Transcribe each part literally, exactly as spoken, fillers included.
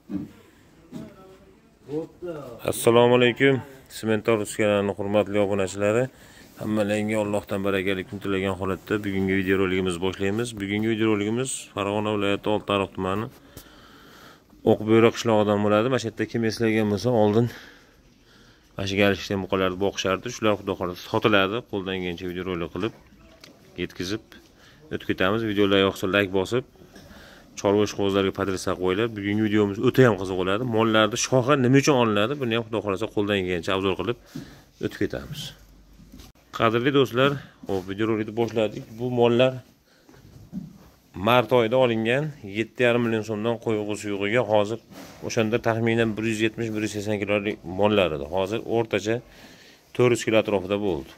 Assalomu alaykum. Sementor uskanalarining hurmatli obunachilari. Hammalarga Allohdan barakali kun tilagan holatda bugungi video roligimizni boshlaymiz. Bugungi video roligimiz Farg'ona viloyati Oltiariq tumani Oqbo'yra qishlog'idan bo'ladi. Mana shu yerda kim eslagan bo'lsa, oldin mana shu galishgan buqalarni boqishardi. Shular xudo xolasa sotiladi. Qo'ldan kelgancha video rolik qilib yetkazib o'tib ketamiz. Videolar yoqsa like bosib, chorva ishqozlarga podresa qo'yinglar. Bugungi videomiz o'ta ham qiziq bo'ladi. Mollarning shoxi nima uchun olinadi? Buni ham xudo xolasa qo'ldan kelgancha obzor qilib o'tib ketamiz. Qadrli do'stlar, hop video rolikni boshladik. Bu mollar mart oyida olingan yetti yarim million so'mdan qo'yg'u suyug'iga hozir o'shanda taxminan bir yuz yetmish bir yuz sakson kilolik mollar edi. Hozir o'rtacha to'rt yuz kilo atrofida bo'ldi.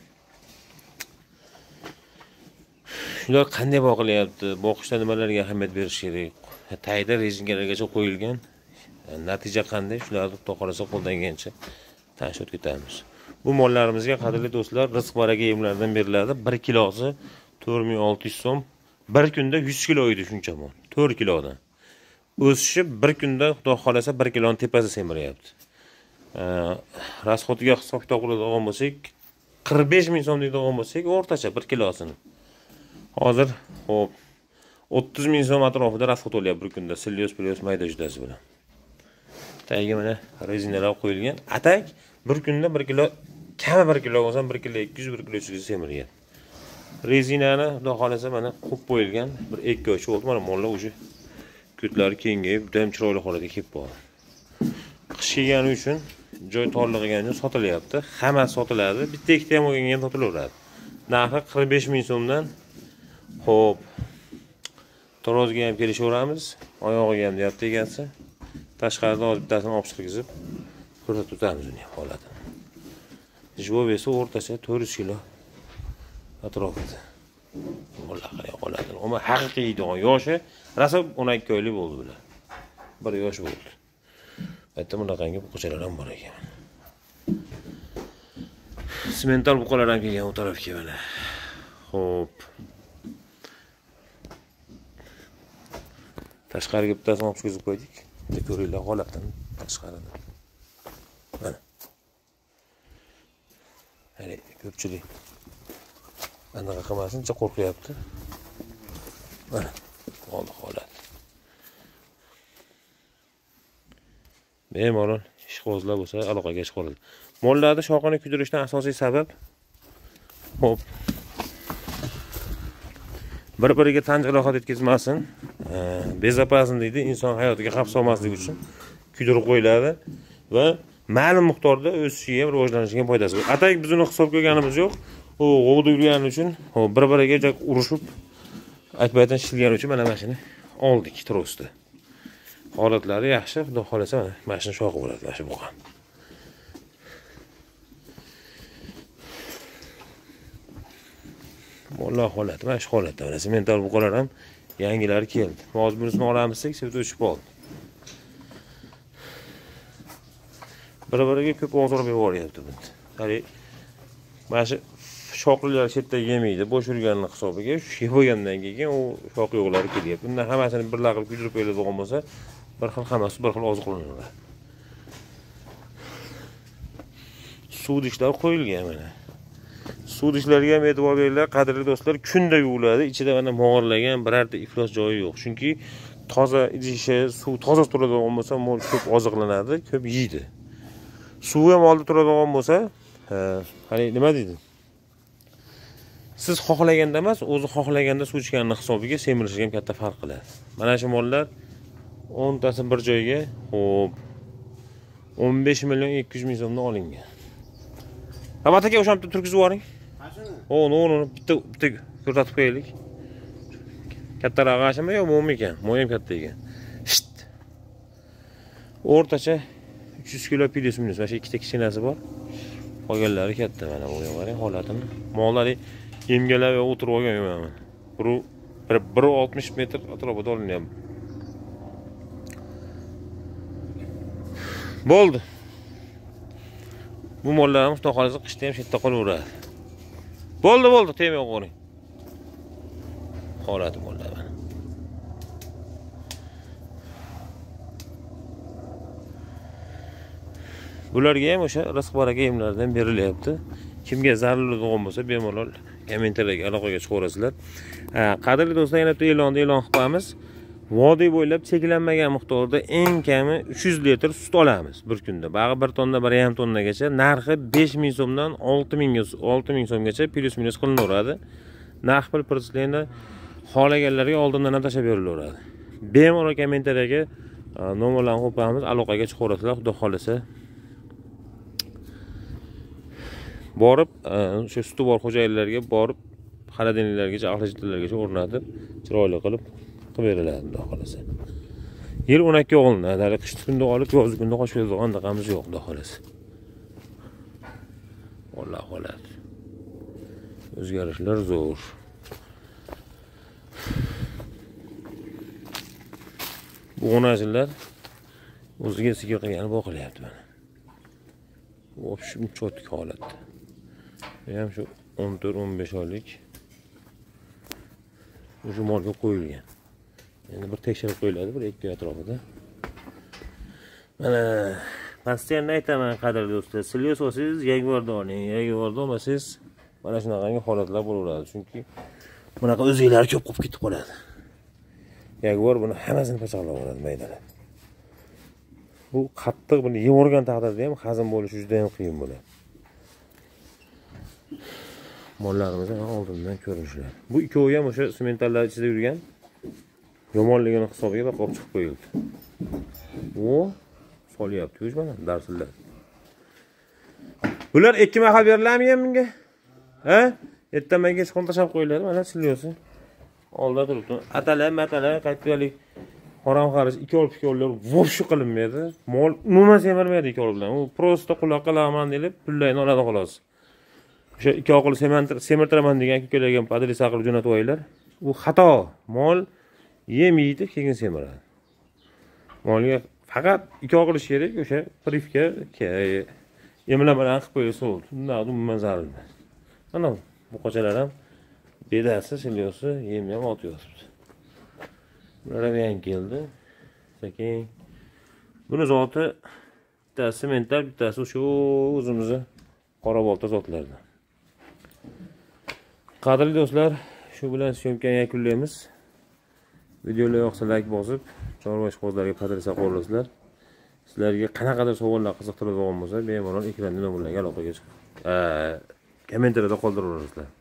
Shular qanday boqilyapti? Boqishda nimalarga ahamiyat berish kerak? Tayda rezinkalargacha qo'yilgan. Natija qanday? Shularni xudo xolasa qo'ldan kelgancha tanishib ketamiz. Bu mollarimizga qadrli do'stlar, rizq baraka yemlardan beriladi. bir kilosi to'rt ming olti yuz so'm. Bir kunda yuz kilo edi shuncha mol. to'rt kilodan. O'sishi bir kunda xudo xolasa bir kiloning tepasi semiryapti. Rasxotiga hisob kitob qiladigan bo'lsak, qirq besh ming so'm deydigan bo'lsak, o'rtacha bir kilosini. Hozir hop o'ttiz ming so'm atrofida rasxot o'lyapti bir kunda. Sillios, pilios mayda juzdasi bilan. Tagiga mana rezinalar qo'yilgan. Atak bir kunda bir kilo, kami bir kilo bo'lsa bir kilo ikki yuz, bir kilo uch yuz semiryapti. Rezinani xudo xolasa mana qo'yib qo'yilgan bir ikki oy bo'ldi. Mana mollar o'sha ko'tlari kengayib, juda ham chiroyli holatga kelib qoldi. Qish kelgani uchun joy torlig'igan uchun sotilyapti. Hammasi sotiladi. Bitta ikkita ham olganga sotilaveradi. Narxi qirq besh ming so'mdan. Xo'p. Torozga ham kelishaveramiz. Oyog'iga ham deyapti egasi. Tashqarida hozir bittasini olib chiqib ko'rsatib o'tamiz uni holatini. Javob esa o'rtacha to'rt yuz kilo atrofida. Vallahi holatini. Ammo haqiqiy deydigan yoshi rosa o'n ikki oylik bo'ldi bular. Bir yosh bo'ldi. Aytdim bunaqangi buqachalar ham bor ekan. Semental buqalar ham kelgan u tarafga mana. Xo'p. Tashqariga bittasini olib chiqib qo'ydik. Bitta ko'ringlar holatini tashqarida. Mana. Hali ko'pchilik anaqa qilmasincha qo'rqyapti. Mana. Oldi holat. Bemalol ishqozlar bo'lsa aloqaga chiqariladi. Mollarni shoxini kuydirishdan asosiy sabab hop bir-biriga tan jarohat yetkazmasin, bezopasni deydi, inson hayotiga xavf solmasligi uchun kuydirib qo'yiladi va ma'lum miqdorda o'sishiga, rivojlanishiga foydasi bor. Atak biz uni hisob ko'rganimiz yo'q. U g'ovda yurgani uchun, bir-biriga urushib, aytmaydan shilgani uchun mana mashina oldik trosda. Holatlari yaxshi, xudo xolasa mana mashina shoqi bo'ladi, mana shu buqa. Mollar holati, mana shu holatda. Mana semental buqalar ham yangilari keldi. Hozir bunisini olamizsak, sevib o'chib qoldi. Bir-biriga ko'p ozor beryapti bunda. Hali mana shu shoqlilar chetda yemaydi, bo'sh yurganning hisobiga shu bo'lgandan keyin u shoq yo'qlari kelyapti. Bundan hammasini birla qilib kuydirib qo'yiladigan bo'lsa, bir xil hammasi bir xil oziqlanadi. Suv idishlar qo'yilgan mana. Suv idishlariga ham e'tibor beringlar, qadrli do'stlar, kunda yuviladi. Ichida mana mog'orlagan birorta iflos joyi yo'q. Chunki toza idishi, suv toza turadigan bo'lsa, mol ko'p oziqlanadi, ko'p yeydi. Suv ham oldi turadigan bo'lsa, hali nima deydi? Siz xohlaganda emas, o'zi xohlaganda suv ichganning hisobiga semirishi ham katta farq qiladi. Mana shu mollar o'ntasi bir joyga, xo'p, o'n besh million ikki yuz ming so'mdan olingan. Abat aka o'shamda turkizib yuboring. Qachon? O, no, no, bitta bitta ko'rsatib qo'yaylik. Kattaroq g'ashimi yo mo'm ekan? Mo'm katta ekan. Shit. O'rtacha uch yuz kilo plus minus. Mana shu ikkita kichkinasi bor. Qolganlari katta mana bu qarang holatini. Mollar yemgalab o'tirib olgan mana. Bir bir oltmish metr atrofida olinyapti. Bo'ldi. Bu mollarimiz xudo xolasa qishda ham shetda qolaveradi. Bo'ldi, bo'ldi, tegmay qo'ying. Holati mollar mana. Bularga ham o'sha rizq baraka yemlaridan berilyapti. Kimga zarur bo'lgan bo'lsa, bemalol kommentariyga aloqaga chiqaverasizlar. Qadrli do'stlar, yana bitta e'lonni e'lon qilib qo'yamiz. Vodiy bo'ylab cheklanmagan miqdorda eng kami uch yuz litr sut olamiz bir kunda. Bag'i bir tonna, bir yarim tonnagacha, narxi besh ming so'mdan olti ming so'mgacha plus minus qilinaveradi. Narx pul prinsipida xohlaganlarga oldindan ham tashab berilaveradi. Bemalol kommentariyaga nomerlarni qo'yamiz, aloqaga chiqaverasizlar, xudo xolasa. Borib, o'sha suti bor xo'jayinlarga borib, xaladinlargacha, axlatlargacha o'rnatib, chiroyli qilib qilib beriladi, xudo xolasa. Yil o'n ikki olinadi, hali qish kunda olib, yoz kunda qo'shib beradigan daqamiz yo'q, xudo xolasa. Alloh xolos. O'zgarishlar zo'r. Bu o'najlar o'ziga sigir qilgani boqilyapti mana. Bu shunchalik holatda. Ham shu o'n to'rt o'n besh oylik o'sha molga qo'yilgan. Endi bir tekshirib qo'yiladi, bir ikki atrofida. Mana pastdan aytaman, qadrli do'stlar, silyo olsangiz Jaguar'da oling, Jaguar'da olmasangiz mana shunaqangi holatlar bo'laveradi. Chunki bunaqa o'zinglar ko'p qolib ketib qoladi. Jaguar buni hammasini pachaqlab oladi, maydalab. Bu qattiq buni yevorgan taqdirda ham hazm bo'lishi juda ham qiyin bo'ladi. Mollarimiz ham oldindan ko'rinishlar. Bu ikkovi ham o'sha sementallar ichida yurgan yomonligini hisobiga qo'yib chiqib qo'yildi. O, solyapti, o'z mana darsillar. Bular ikki mahal beriladimi ham bunga? Ha? Ertamanga chiqon tashab qo'yiladi, mana silyosi. Olda turibdi. Atalar, matalar, qaytib harom xarish ikki olib ikkovlar vobshu qilinmaydi. Mol umuman semirmaydi ikki olib bilan. U prosta quloq qilaman deb pullayni oladi xolos. O'sha ikki oqil semirtiraman degan ko'kalarga padri saqirib jo'natib qo'yinglar. U xato. Mol yem yeydi, keyin semiradi. Molga faqat ikki oqilish kerak, o'sha privka yemlar bilan qilib qo'ysa bo'ldi. Undan umuman zarar emas. Mana bu qochalar ham bedasi, silyosi, yem ham otiyapti. Bular ham yangi keldi. Sekin buni zoti bittasi semental, bittasi o'sha o'zimizni qora bolta zotlardan. Qadrli do'stlar, shu bilan syomkani yakunlaymiz. Videolar yoqsa like bosib, chorva ishqozlarga qadrlasa qo'yinglar. Sizlarga qanaqadir savollar qiziqtiradigan bo'lsa, bemalol ekranda nomerlarga aloqaga chiqib, kommentariyada qoldiraverasizlar.